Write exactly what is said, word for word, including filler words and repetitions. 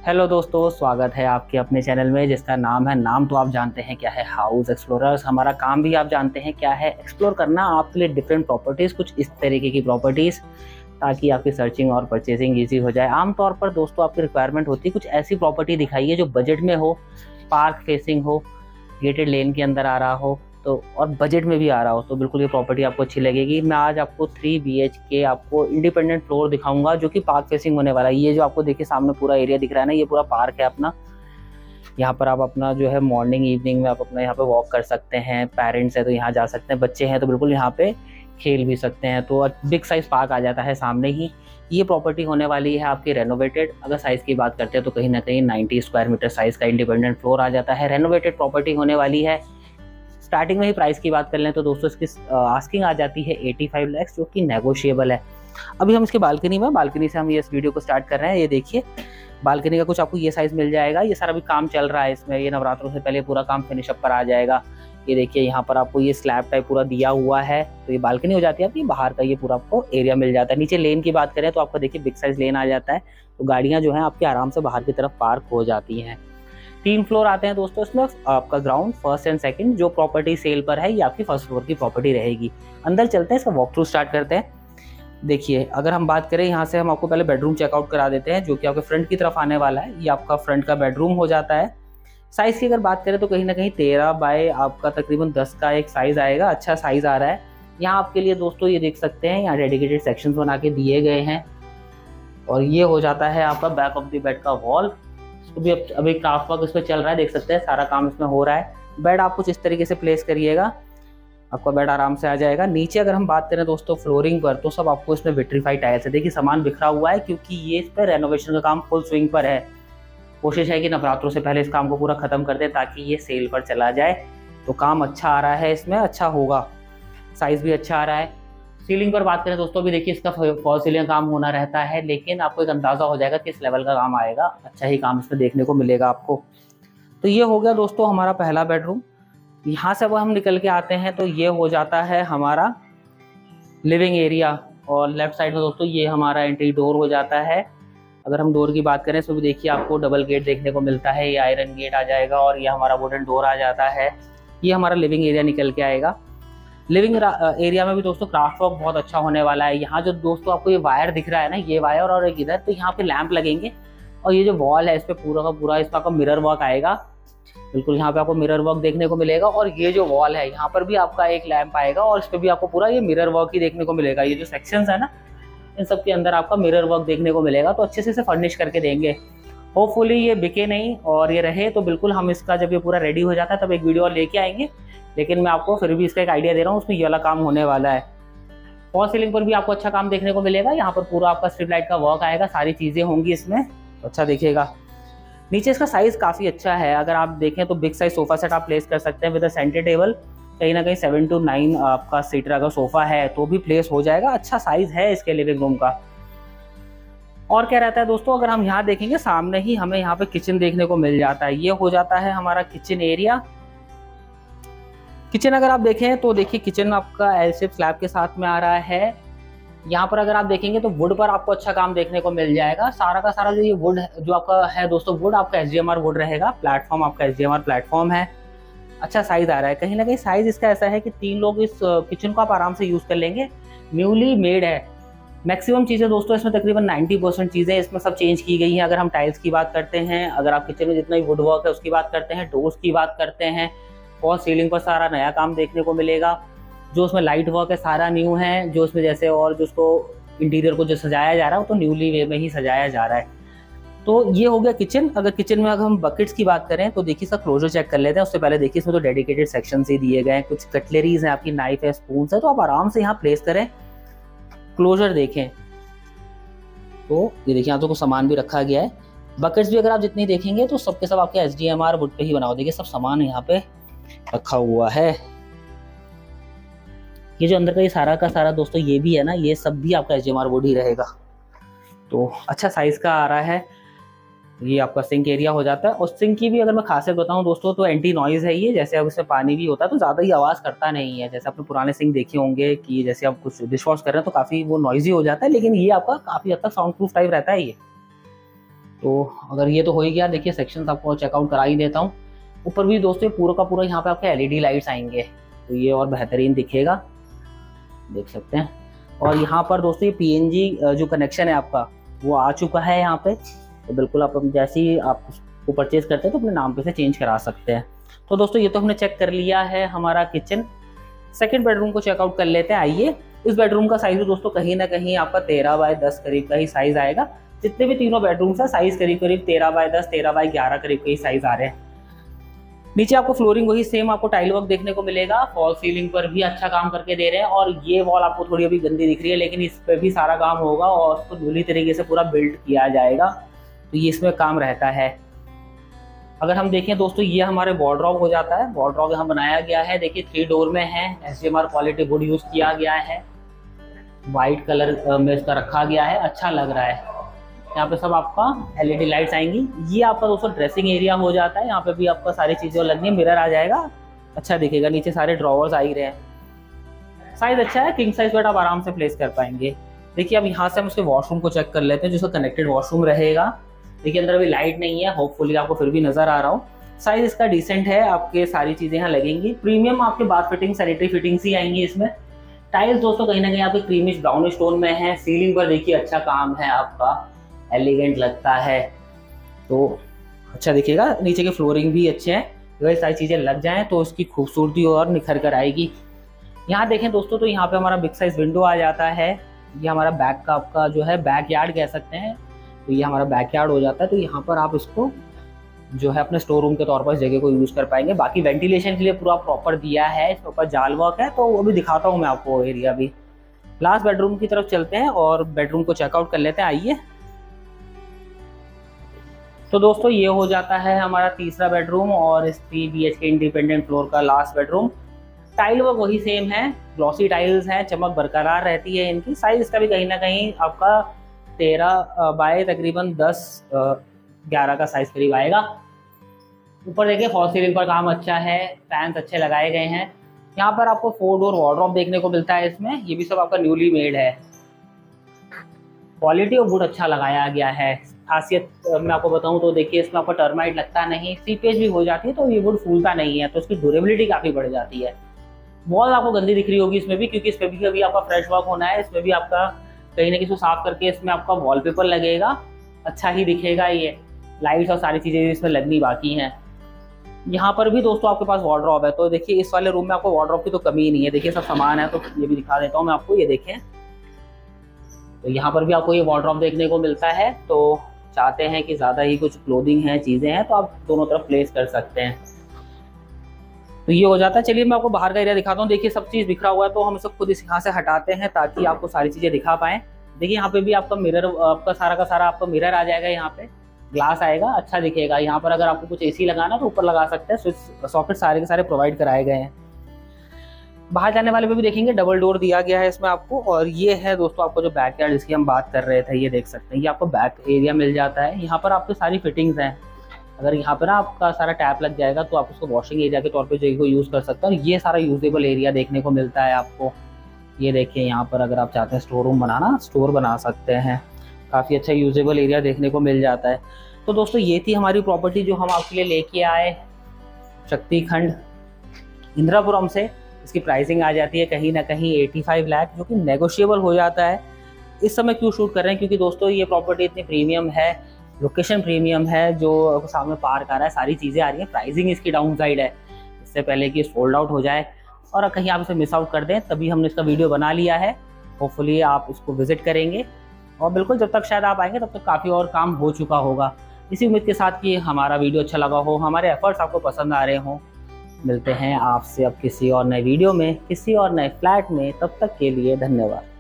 Hello दोस्तों, स्वागत है आपके अपने चैनल में जिसका नाम है, नाम तो आप जानते हैं क्या है, हाउस एक्सप्लोरर्स। हमारा काम भी आप जानते हैं क्या है, एक्सप्लोर करना आपके लिए डिफरेंट प्रॉपर्टीज़, कुछ इस तरीके की प्रॉपर्टीज़, ताकि आपकी सर्चिंग और परचेजिंग इजी हो जाए। आमतौर पर दोस्तों आपकी रिक्वायरमेंट होती है कुछ ऐसी प्रॉपर्टी दिखाइए जो बजट में हो, पार्क फेसिंग हो, गेटेड लेन के अंदर आ रहा हो तो, और बजट में भी आ रहा हो, तो बिल्कुल ये प्रॉपर्टी आपको अच्छी लगेगी। मैं आज आपको थ्री बी एच के आपको इंडिपेंडेंट फ्लोर दिखाऊंगा जो कि पार्क फेसिंग होने वाला है। ये जो आपको देखिए सामने पूरा एरिया दिख रहा है ना, ये पूरा पार्क है अपना। यहाँ पर आप अपना जो है मॉर्निंग इवनिंग में आप अपना यहाँ पे वॉक कर सकते हैं। पेरेंट्स है तो यहाँ जा सकते हैं, बच्चे हैं तो बिल्कुल यहाँ पे खेल भी सकते हैं। तो बिग साइज पार्क आ जाता है सामने ही। ये प्रॉपर्टी होने वाली है आपकी रेनोवेटेड। अगर साइज़ की बात करते हैं तो कहीं ना कहीं नब्बे स्क्वायर मीटर साइज़ का इंडिपेंडेंट फ्लोर आ जाता है। रेनोवेटेड प्रॉपर्टी होने वाली है। स्टार्टिंग में ही प्राइस की बात कर लें तो दोस्तों इसकी आस्किंग आ जाती है पचासी लाख, जो कि नेगोशिएबल है। अभी हम इसकी बालकनी में बालकनी से हम ये इस वीडियो को स्टार्ट कर रहे हैं। ये देखिए बालकनी का कुछ आपको ये साइज़ मिल जाएगा। ये सारा भी काम चल रहा है इसमें, ये नवरात्रों से पहले पूरा काम फिनिश अप पर आ जाएगा। ये देखिए यहाँ पर आपको ये स्लैब टाइप पूरा दिया हुआ है, तो ये बालकनी हो जाती है आपकी। बाहर का ये पूरा आपको एरिया मिल जाता है। नीचे लेन की बात करें तो आपको देखिए बिग साइज लेन आ जाता है, तो गाड़ियाँ जो हैं आपकी आराम से बाहर की तरफ पार्क हो जाती हैं। तीन फ्लोर आते हैं दोस्तों इसमें। आपका ग्राउंड, फर्स्ट एंड सेकंड। जो प्रॉपर्टी सेल पर है ये आपकी फर्स्ट फ्लोर की प्रॉपर्टी रहेगी। अंदर चलते हैं, इसका वॉक थ्रू स्टार्ट करते हैं। देखिए अगर हम बात करें यहाँ से, हम आपको पहले बेडरूम चेकआउट करा देते हैं जो कि आपके फ्रंट की तरफ आने वाला है। ये आपका फ्रंट का बेडरूम हो जाता है। साइज़ की अगर बात करें तो कहीं ना कहीं तेरह बाय आपका तकरीबन दस का एक साइज़ आएगा। अच्छा साइज़ आ रहा है। यहाँ आपके लिए दोस्तों ये देख सकते हैं, यहाँ डेडिकेटेड सेक्शंस बना के दिए गए हैं। और ये हो जाता है आपका बैक ऑफ द बेड का वॉल। तो भी अभी क्राफ्ट वर्क इस पर चल रहा है, देख सकते हैं सारा काम इसमें हो रहा है। बेड आप कुछ इस तरीके से प्लेस करिएगा, आपका बेड आराम से आ जाएगा। नीचे अगर हम बात करें दोस्तों फ्लोरिंग पर, तो सब आपको इसमें विट्रीफाइड टाइल्स है। देखिए सामान बिखरा हुआ है क्योंकि ये इस पर रेनोवेशन का काम फुल स्विंग पर है। कोशिश है कि नवरात्रों से पहले इस काम को पूरा खत्म कर दें ताकि ये सेल पर चला जाए। तो काम अच्छा आ रहा है इसमें, अच्छा होगा, साइज़ भी अच्छा आ रहा है। सीलिंग पर बात करें दोस्तों, भी देखिए इसका फॉल सीलिंग काम होना रहता है, लेकिन आपको एक अंदाज़ा हो जाएगा किस लेवल का काम आएगा। अच्छा ही काम इसमें देखने को मिलेगा आपको। तो ये हो गया दोस्तों हमारा पहला बेडरूम। यहाँ से अब हम निकल के आते हैं तो ये हो जाता है हमारा लिविंग एरिया। और लेफ्ट साइड में दोस्तों ये हमारा एंट्री डोर हो जाता है। अगर हम डोर की बात करें तो भी देखिए आपको डबल गेट देखने को मिलता है। ये आयरन गेट आ जाएगा और ये हमारा वुडन डोर आ जाता है। ये हमारा लिविंग एरिया निकल के आएगा। लिविंग एरिया में भी दोस्तों क्राफ्ट वर्क बहुत अच्छा होने वाला है। यहाँ जो दोस्तों आपको ये वायर दिख रहा है ना, ये वायर और एक इधर, तो यहाँ पे लैंप लगेंगे। और ये जो वॉल है इस पे पूरा का पूरा इस पर आपका मिरर वर्क आएगा। बिल्कुल यहाँ पे आपको मिरर वर्क देखने को मिलेगा। और ये जो वॉल है यहाँ पर भी आपका एक लैंप आएगा और इस पर भी आपको पूरा ये मिरर वर्क ही देखने को मिलेगा। ये जो सेक्शंस है ना, इन सब के अंदर आपका मिरर वर्क देखने को मिलेगा। तो अच्छे से इसे फर्निश करके देंगे। होपफुली ये बिके नहीं और ये रहे तो बिल्कुल हम इसका जब ये पूरा रेडी हो जाता है तब एक वीडियो और लेके आएंगे। लेकिन मैं आपको फिर भी इसका एक आइडिया दे रहा हूँ, उसमें ये वाला काम होने वाला है। फॉल सीलिंग पर भी आपको अच्छा काम देखने को मिलेगा। यहाँ पर पूरा आपका स्ट्रिप लाइट का वर्क आएगा, सारी चीज़ें होंगी इसमें, तो अच्छा दिखेगा। नीचे इसका साइज़ काफ़ी अच्छा है। अगर आप देखें तो बिग साइज सोफ़ा सेट आप प्लेस कर सकते हैं विद अ सेंटर टेबल। कहीं ना कहीं सेवन टू नाइन आपका सीटर अगर सोफ़ा है तो भी प्लेस हो जाएगा। अच्छा साइज़ है इसके लिविंग रूम का। और क्या रहता है दोस्तों, अगर हम यहाँ देखेंगे सामने ही हमें यहाँ पे किचन देखने को मिल जाता है। ये हो जाता है हमारा किचन एरिया। किचन अगर आप देखें तो देखिए किचन आपका एल शेप स्लैब के साथ में आ रहा है। यहाँ पर अगर आप देखेंगे तो वुड पर आपको अच्छा काम देखने को मिल जाएगा। सारा का सारा जो ये वुड जो आपका है दोस्तों, वुड आपका S G M R wood रहेगा। प्लेटफॉर्म आपका S G M R platform है। अच्छा साइज आ रहा है। कहीं ना कहीं साइज इसका ऐसा है कि तीन लोग इस किचन को आप आराम से यूज कर लेंगे। न्यूली मेड है। मैक्सिमम चीज़ें दोस्तों इसमें तकरीबन नब्बे परसेंट चीज़ें इसमें सब चेंज की गई हैं। अगर हम टाइल्स की बात करते हैं, अगर आप किचन में जितना भी वुड वर्क है उसकी बात करते हैं, डोर्स की बात करते हैं, फॉल सीलिंग पर सारा नया काम देखने को मिलेगा। जो उसमें लाइट वर्क है सारा न्यू है। जो उसमें जैसे और जो उसको इंटीरियर को जो सजाया जा रहा है वो तो न्यूली वे में ही सजाया जा रहा है। तो ये हो गया किचन। अगर किचन में अगर हम बकेट्स की बात करें तो देखिए इसका क्लोजर चेक कर लेते हैं। उससे पहले देखिए इसमें तो डेडिकेटेड सेक्शन ही दिए गए हैं। कुछ कटलरीज हैं, आपकी नाइफ है, स्पून है, तो आप आराम से यहाँ प्लेस करें। क्लोजर देखें तो ये देखिए यहाँ तो कुछ सामान भी रखा गया है। बकेट्स भी अगर आप जितनी देखेंगे तो सबके सब आपके S D M R wood पे ही बना हुआ। देखिए सब सामान यहाँ पे रखा हुआ है। ये जो अंदर का ये सारा का सारा दोस्तों ये भी है ना, ये सब भी आपका S D M R wood ही रहेगा। तो अच्छा साइज का आ रहा है। ये आपका सिंक एरिया हो जाता है। और सिंक की भी अगर मैं खासियत बताऊं दोस्तों तो एंटी नॉइज़ है ये। जैसे अब इसमें पानी भी होता है तो ज़्यादा ही आवाज़ करता नहीं है। जैसे आपने पुराने सिंक देखे होंगे कि जैसे आप कुछ डिश वॉश कर रहे हैं तो काफ़ी वो नॉइजी हो जाता है, लेकिन ये आपका काफ़ी हद तक साउंड प्रूफ टाइप रहता है ये। तो अगर ये तो हो ही गया, देखिए सेक्शन आपको चेकआउट करा ही देता हूँ। ऊपर भी दोस्तों पूरा का पूरा यहाँ पे आपके एलईडी लाइट्स आएंगे, तो ये और बेहतरीन दिखेगा, देख सकते हैं। और यहाँ पर दोस्तों ये पीएनजी जो कनेक्शन है आपका वो आ चुका है यहाँ पे, तो बिल्कुल आप जैसे ही आप उसको परचेज करते हैं तो अपने नाम पे से चेंज करा सकते हैं। तो दोस्तों ये तो हमने चेक कर लिया है हमारा किचन। सेकंड बेडरूम को चेकआउट कर लेते हैं, आइए। इस बेडरूम का साइज दोस्तों कहीं ना कहीं आपका तेरह बाय दस करीब का ही साइज आएगा। जितने भी तीनों बेडरूम्स है साइज करीब करीब तेरह बाय दस तेरह बाय ग्यारह करीब के ही साइज आ रहे हैं। नीचे आपको फ्लोरिंग वही सेम आपको टाइल वर्क देखने को मिलेगा, फॉल सीलिंग पर भी अच्छा काम करके दे रहे हैं। और ये वॉल आपको थोड़ी अभी गंदी दिख रही है, लेकिन इस पर भी सारा काम होगा और उसको धुली तरीके से पूरा बिल्ड किया जाएगा, तो ये इसमें काम रहता है। अगर हम देखें दोस्तों, ये हमारे वॉर्डरोब हो जाता है। वॉर्डरोब यहाँ बनाया गया है, देखिए थ्री डोर में है, एसडीएमआर क्वालिटी वुड यूज किया गया है, व्हाइट कलर में इसका रखा गया है, अच्छा लग रहा है। यहाँ पे सब आपका एलईडी लाइट्स आएंगी। ये आपका दोस्तों ड्रेसिंग एरिया हो जाता है, यहाँ पे भी आपका सारी चीजें लगनी है, मिरर आ जाएगा, अच्छा दिखेगा। नीचे सारे ड्रॉवर्स आ ही रहे हैं, साइज अच्छा है, किंग साइज बेड आप आराम से प्लेस कर पाएंगे। देखिए अब यहाँ से हम उसके वॉशरूम को चेक कर लेते हैं, जिसका कनेक्टेड वॉशरूम रहेगा। देखिए अंदर अभी लाइट नहीं है, होपफुली आपको फिर भी नजर आ रहा हो। साइज इसका डिसेंट है, आपके सारी चीजें यहाँ लगेंगी। प्रीमियम आपके बाथ फिटिंग सैनिटरी फिटिंग्स ही आएंगी इसमें। टाइल्स दोस्तों कहीं ना कहीं आपके क्रीमिश ब्राउनिश टोन में है। सीलिंग पर देखिए अच्छा काम है आपका, एलिगेंट लगता है, तो अच्छा दिखेगा। नीचे के फ्लोरिंग भी अच्छे हैं, अगर सारी चीजें लग जाएं तो उसकी खूबसूरती और निखर कर आएगी। यहाँ देखें दोस्तों, तो यहाँ पे हमारा बिग साइज विंडो आ जाता है। ये हमारा बैक का आपका जो है बैक यार्ड कह सकते हैं, तो ये हमारा बैक यार्ड हो जाता है। तो यहाँ पर आप इसको जो है अपने स्टोर रूम के तौर पर इस जगह को यूज कर पाएंगे। बाकी वेंटिलेशन के लिए पूरा प्रॉपर दिया है, इसके ऊपर जाल वर्क है, तो वो भी दिखाता हूँ मैं आपको एरिया भी। लास्ट बेडरूम की तरफ चलते हैं और बेडरूम को चेकआउट कर लेते हैं, आइए। तो दोस्तों ये हो जाता है हमारा तीसरा बेडरूम और इस three B H K independent floor का लास्ट बेडरूम। टाइल वर्क वही सेम है, ग्लॉसी टाइल्स हैं, चमक बरकरार रहती है इनकी। साइज इसका भी कहीं ना कहीं आपका तेरह बाय तकरीबन दस ग्यारह का साइज करीब आएगा। ऊपर देखिए फॉल सीलिंग पर काम अच्छा है, फैंस अच्छे लगाए गए हैं। यहाँ पर आपको फोर डोर वार्डरोब देखने को मिलता है इसमें, ये भी सब आपका न्यूली मेड है। क्वालिटी ऑफ वुड अच्छा लगाया गया है। खासियत मैं आपको बताऊं तो देखिए इसमें आपको टर्माइट लगता नहीं, सीपेज भी हो जाती है तो ये वुड फूलता नहीं है, तो इसकी ड्यूरेबिलिटी काफ़ी बढ़ जाती है। वॉल आपको गंदी दिख रही होगी इसमें भी, क्योंकि इसमें भी अभी आपका फ्रेश वर्क होना है। इसमें भी आपका कहीं ना कहीं साफ करके इसमें आपका वॉलपेपर लगेगा, अच्छा ही दिखेगा। ये लाइट्स और सारी चीज़ें इसमें लगनी बाकी हैं। यहाँ पर भी दोस्तों आपके पास वार्डरोब है, तो देखिए इस वाले रूम में आपको वार्डरोब की तो कमी नहीं है, देखिए सब सामान है। तो ये भी दिखा देता हूँ मैं आपको, ये देखें, तो यहाँ पर भी आपको ये वार्डरोब देखने को मिलता है। तो चाहते हैं कि ज़्यादा ही कुछ क्लोथिंग है, चीज़ें हैं, तो आप दोनों तरफ प्लेस कर सकते हैं, तो ये हो जाता है। चलिए मैं आपको बाहर का एरिया दिखाता हूँ। देखिए सब चीज़ बिखरा हुआ है, तो हम इसे खुद इस यहाँ से हटाते हैं ताकि आपको सारी चीज़ें दिखा पाएँ। देखिए यहाँ पे भी आपका मिरर, आपका सारा का सारा आपका मिरर आ जाएगा, यहाँ पे ग्लास आएगा, अच्छा दिखेगा। यहाँ पर अगर आपको कुछ एसी लगाना तो ऊपर लगा सकते हैं, स्विच सॉकेट सारे के सारे प्रोवाइड कराए गए हैं। बाहर जाने वाले पे भी देखेंगे डबल डोर दिया गया है इसमें आपको। और ये है दोस्तों आपको जो बैक यार्ड जिसकी हम बात कर रहे थे, ये देख सकते हैं, ये आपको बैक एरिया मिल जाता है। यहाँ पर आपकी सारी फिटिंग्स हैं। अगर यहाँ पर ना आपका सारा टैप लग जाएगा तो आप उसको वॉशिंग एरिया के तौर पे जगह को यूज़ कर सकते हैं। और ये सारा यूजेबल एरिया देखने को मिलता है आपको। ये देखिए यहाँ पर अगर आप चाहते हैं स्टोर रूम बनाना, स्टोर बना सकते हैं, काफ़ी अच्छा यूजेबल एरिया देखने को मिल जाता है। तो दोस्तों ये थी हमारी प्रॉपर्टी जो हम आपके लिए लेके आए शक्ति खंड इंदिरापुरम से। इसकी प्राइसिंग आ जाती है कहीं ना कहीं पचासी लाख, जो कि नेगोशिएबल हो जाता है। इस समय क्यों शूट कर रहे हैं, क्योंकि दोस्तों ये प्रॉपर्टी इतनी प्रीमियम है, लोकेशन प्रीमियम है, जो सामने पार्क आ रहा है, सारी चीज़ें आ रही हैं। प्राइसिंग इसकी डाउन साइड है, इससे पहले कि सोल्ड आउट हो जाए और कहीं आप इसे मिस आउट कर दें, तभी हमने इसका वीडियो बना लिया है। होपफुली आप इसको विजिट करेंगे और बिल्कुल जब तक शायद आप आएंगे तब तक काफ़ी और काम हो चुका होगा। इसी उम्मीद के साथ कि हमारा वीडियो अच्छा लगा हो, हमारे एफर्ट्स आपको पसंद आ रहे हों। मिलते हैं आपसे अब किसी और नए वीडियो में, किसी और नए फ्लैट में, तब तक के लिए धन्यवाद।